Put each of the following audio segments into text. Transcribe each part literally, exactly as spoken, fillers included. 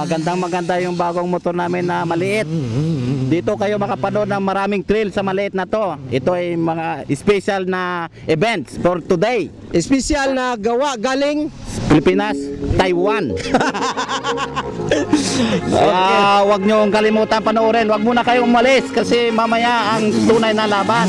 magandang maganda yung bagong motor namin na maliit. Dito kayo makapanood ng maraming thrill sa maliit na to. Ito ay mga special na events for today. Special na gawa galing Pilipinas, Taiwan. Kaya wag nyo kalimutan panoorin. Wag muna kayong umalis kasi mamaya ang tunay na laban.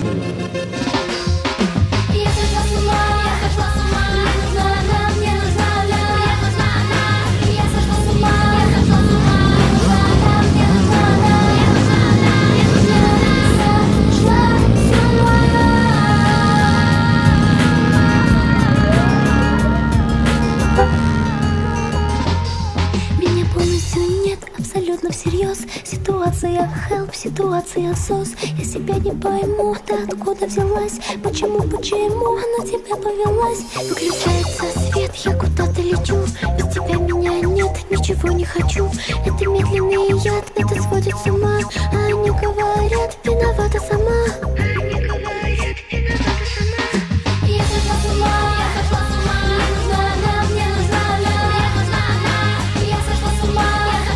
Всерьез. Ситуация help, ситуация сос. Я себя не пойму, ты откуда взялась? Почему, почему она тебя повелась? Выключается свет, я куда-то лечу. Без тебя меня нет, ничего не хочу. Это медленный яд, это сводит с ума. А они говорят, виновата сама. Они говорят, виновата сама. Я сошла с ума, я сошла с ума. Мне нужна она, мне нужна она, мне нужна она. Я сошла с ума.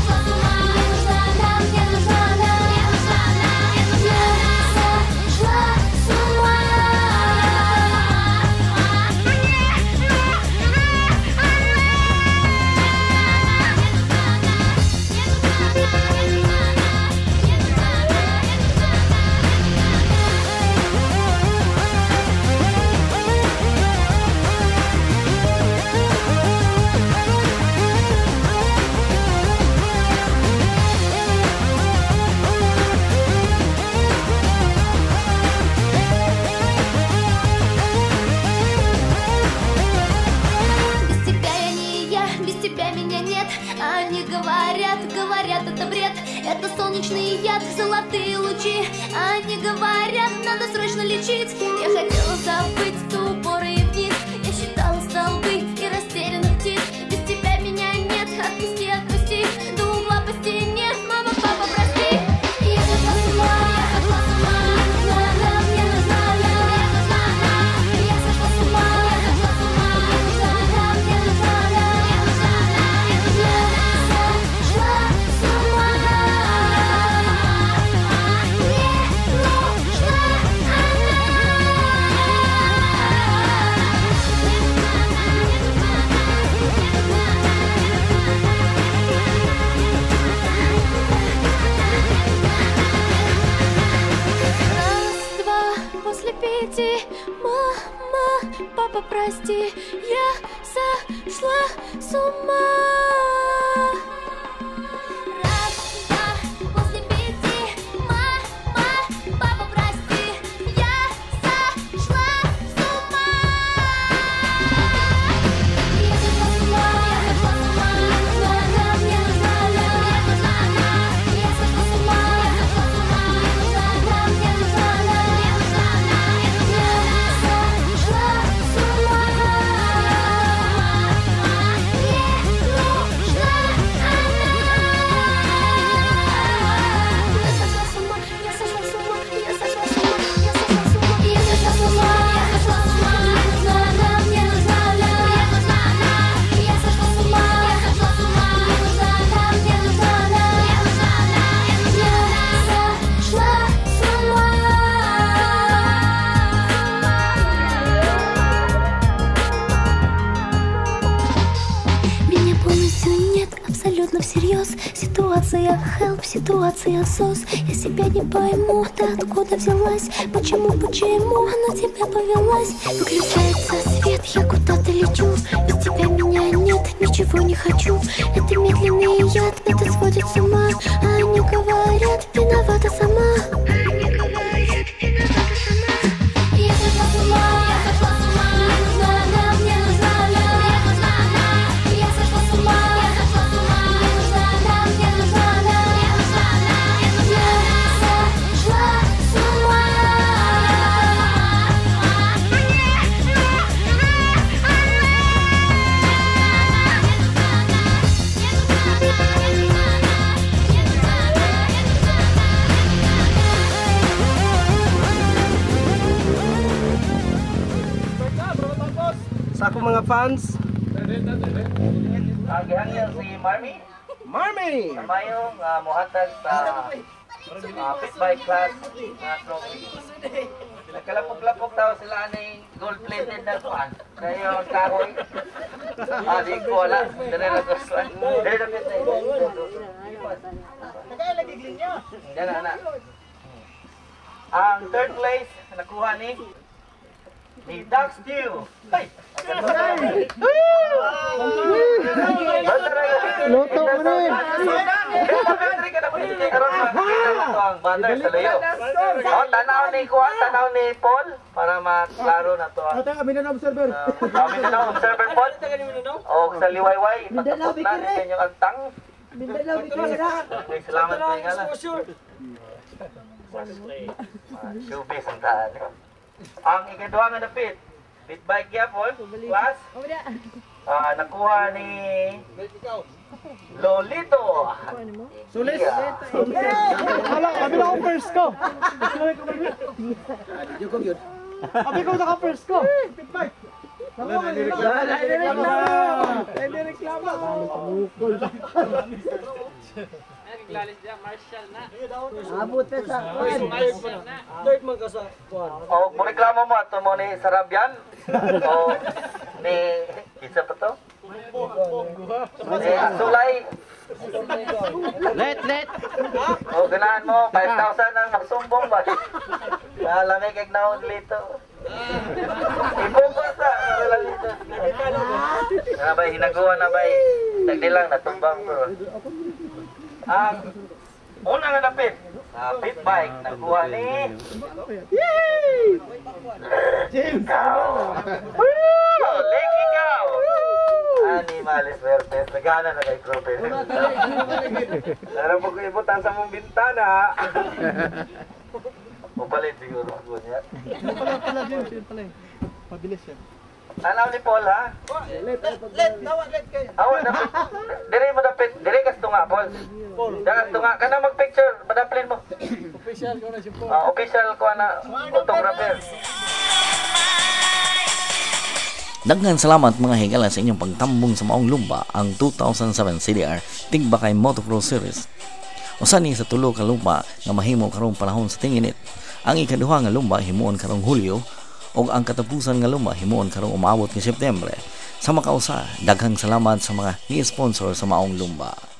Солнечный яд, золотые лучи. Они говорят, надо срочно лечить. Я хотела забыть ту упоры и вниз. Я считала столбы и растерянных птиц. Без тебя меня нет, отпусти, отпусти. До угла по стене, мама, папа, прости. Я сошла с ума, я сошла с ума. Мне нужна она, мне нужна она, мне нужна она. Я сошла с ума, я сошла с ума. Мне нужна она, мне нужна она, мне нужна она. Я сошла с ума. Мама, папа, прости, я сошла с ума. Раз, два, после пяти. Мама, папа, прости, я сошла с ума. Я сошла с ума, я сошла с ума. Мне нужна она, мне нужна она, мне нужна она. Я сошла с ума, я сошла с ума. Мне нужна она, мне нужна она, мне нужна она. Всерьез. Ситуация help, ситуация сос. Я себя не пойму, ты откуда взялась? Почему, почему она тебя повелась? Выключается свет, я куда-то лечу. Без тебя меня нет, ничего не хочу. Это медленный яд, это сводит с ума. А они говорят, виновата сама. Они говорят, виновата сама. Я сошла с ума, я сошла с ума. Мне нужна она, мне нужна она, мне нужна она. Я сошла с ума, я сошла с ума. Мне нужна она, мне нужна она, мне нужна она. Я сошла с ума. Sa ako mga fans. Agihan niya si Marmy? Marmy! Mayong uh, muhatag sa uh, Pitbike class na trophy. Nagkalapog-lapog daw sila ng gold-plated na kuhan. Kaya yung kahoy. Ah, di ko wala. Dari na gustuan. Dari na gustuan. Yan na, na. Ang third place, nakuha ni ni Doug Stew. Ay! Luto mo na eh. Ang banner sa layo. Oh, tanaw ni Kuan, tanaw ni Paul para maklaro na to. Ate, kami na na-observer. Kami na na observer Paul. O sa liwayway, patapos na sa inyong antang. Okay, salamat sa inyo lang. Showbiz ang taan. Ang ikadwa nga napit, Pitbike yapon, class. Ah, nakuha ni Lolito. Sulis. Wala, kami na ako first ko. Kami ko naka first ko. Pitbike. Wala, hindi reklamo. Hindi reklamo. Naglalis diya, Marshall na. Abot na sa third man ka sa kuwan. O, kung reklamo mo, ito mo ni Sarabyan. O, ni, isa pa to? Ni Sulay. Let, let. O, ganahan mo, five thousand ang magsumbong ba? Nalamig kag naon lito. Ibong sa nalang lito. Na ba, hinaguan na ba? Nagdilang, natumbang bro. Ang una nga napit, sa Pitbike, nakuha ni James. Woo! Lake ikaw! Animales Vertes, nagana na kay Prope. Nara po ko ibutan sa mong bintana. Upalit siguro ko niya. Pala pala James, yun pala eh. Pabilis yan. Tanaw ni Paul ha? Let, let, nawa, let kayo. Awa, napit. Dire mo napit. Dire kas tunga, Paul. Dakas tunga. Kana mag-picture. Padaplin mo. Official ko na si Paul. Ah, official ko na photographer. Daghan salamat mga higala sa inyong pagtambong sa maong lumba ang two thousand seven C D R Tigbakay Motocross Series. Usa ni sa tulo ka lumba nga mahimo karong panahon sa tinginit. Ang ikaduha nga lumba himuon karong Hulyo ug ang katapusan nga lumba himuon karong umabot nga Setyembre. Sa makausa, daghang salamat sa mga ni-sponsor sa maong lumba.